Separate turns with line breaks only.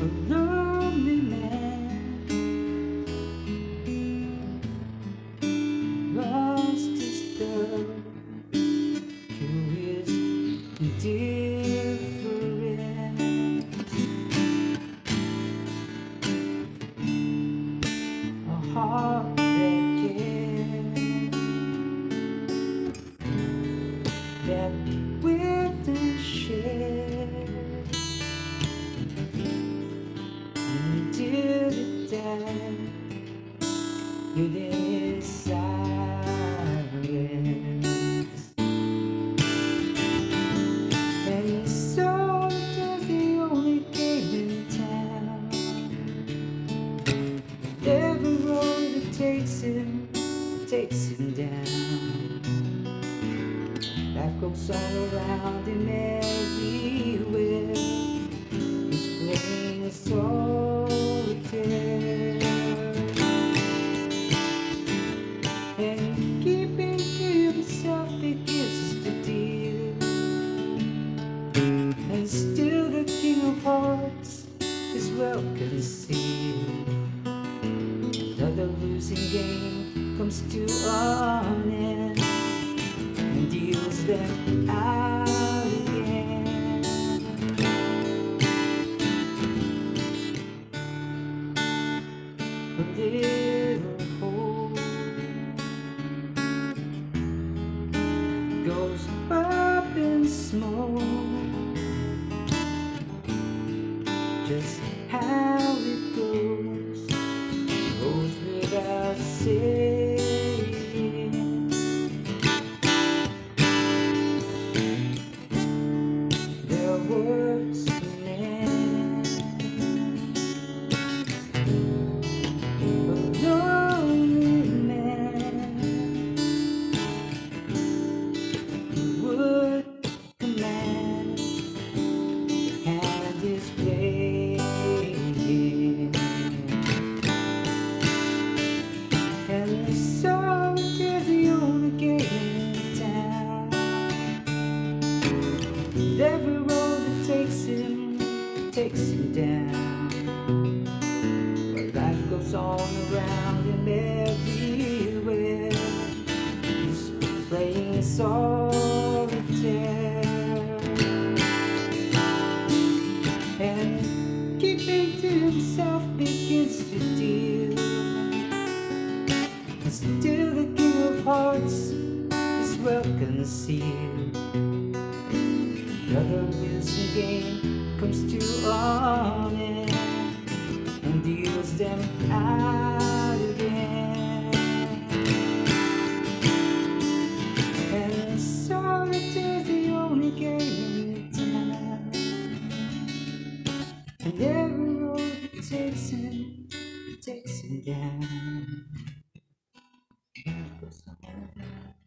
a lonely man lost his girl to his indifference. A heart that cared, that lived and shared until it died within his silence. And he saw it as the only game in town. Every road that takes him down. Life goes on around him everywhere. He's playing solitaire, and keeping to himself begins to deal. And still the King of Hearts is well concealed. Another losing game comes to an end and deals them out again. A little hope goes up in smoke, just how it goes without saying. There was a man, a lonely man, who would command and his playing. And the solitaire is the only game in town. Every road that takes him down. But life goes on around him everywhere. He's playing solitaire, and keeping to himself begins to deal. And still the King of Hearts is well concealed. Another losing game comes to an end and deals them out again. And solitaire is the only game in town. And every road that takes him down.